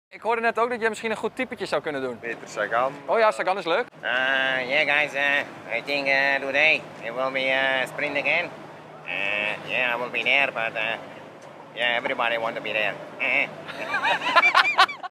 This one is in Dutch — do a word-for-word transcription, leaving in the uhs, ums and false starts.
Ik hoorde net ook dat jij misschien een goed typetje zou kunnen doen. Peter Sagan. Oh ja, Sagan is leuk. Uh, yeah, guys. Uh, I think uh, today it will be uh, sprint again. Uh, yeah, I will be there, but uh, yeah, everybody want to be there.